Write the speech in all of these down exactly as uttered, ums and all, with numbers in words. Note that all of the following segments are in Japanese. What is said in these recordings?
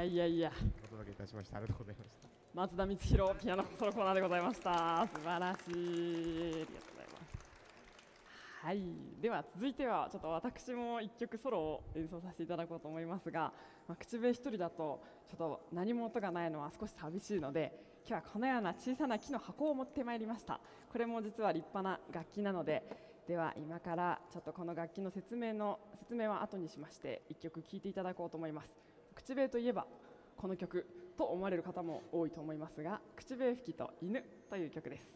いやいや、 お届けいたしました。ありがとうございました。 松田光弘ピアノソロコーナーでございました。素晴らしい。ありがとうございます。はい、では続いてはちょっと私もいっきょくソロを演奏させていただこうと思いますが、まあ、口笛一人だとちょっと何も音がないのは少し寂しいので、今日はこのような小さな木の箱を持ってまいりました。これも実は立派な楽器なので、では今からちょっとこの楽器の説明の説明は後にしましていっきょく聴いていただこうと思います。口笛といえばこの曲と思われる方も多いと思いますが、口笛吹きと犬という曲です。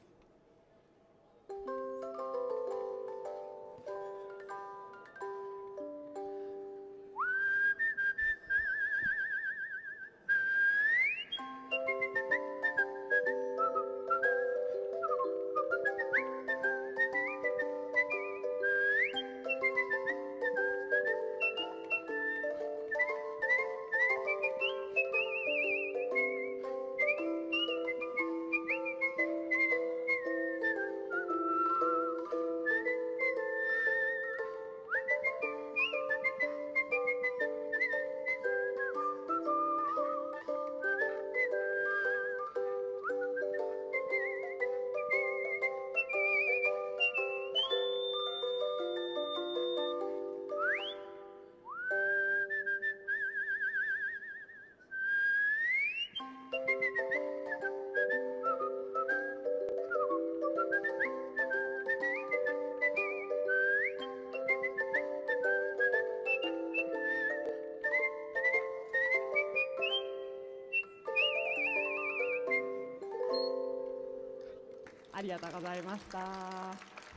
ありがとうございました。あ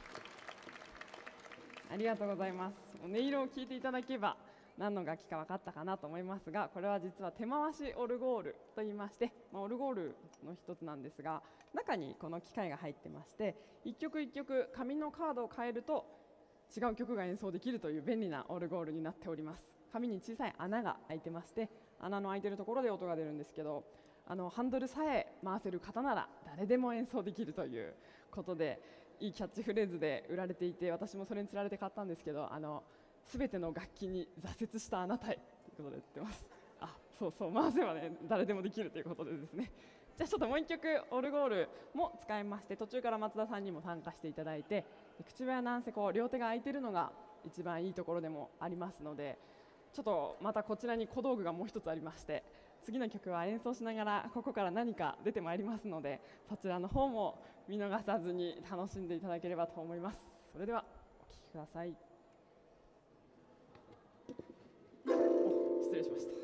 りがとうございます。音色を聞いていただけば何の楽器か分かったかなと思いますが、これは実は手回しオルゴールといいまして、まあ、オルゴールの一つなんですが、中にこの機械が入ってまして、一曲一曲紙のカードを変えると違う曲が演奏できるという便利なオルゴールになっております。紙に小さい穴が開いてまして、穴の開いているところで音が出るんですけど、あのハンドルさえ回せる方なら誰でも演奏できるということで、いいキャッチフレーズで売られていて、私もそれにつられて買ったんですけど、あの全ての楽器に挫折したあなたへということで言ってます。あ、そうそう、回せばね誰でもできるということでですね。じゃあちょっともう一曲オルゴールも使いまして、途中から松田さんにも参加していただいて、口笛はなんせこう両手が空いているのが一番いいところでもありますので、ちょっとまたこちらに小道具がもう一つありまして、次の曲は演奏しながらここから何か出てまいりますので、そちらの方も見逃さずに楽しんでいただければと思います。それではお聴きください。お、失礼しました。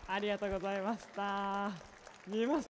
ありがとうございました。見えます